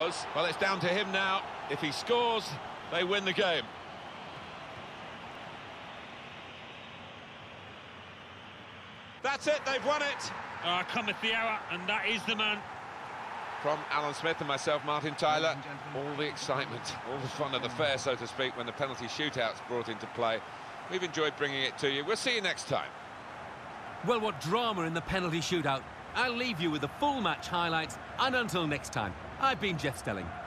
Well, it's down to him now. If he scores, they win the game. That's it, they've won it. Cometh the hour, and that is the man. From Alan Smith and myself, Martin Tyler, all the excitement, all the fun of the fair, so to speak, when the penalty shootout's brought into play. We've enjoyed bringing it to you. We'll see you next time. Well, what drama in the penalty shootout. I'll leave you with the full match highlights, and until next time, I've been Jeff Stelling.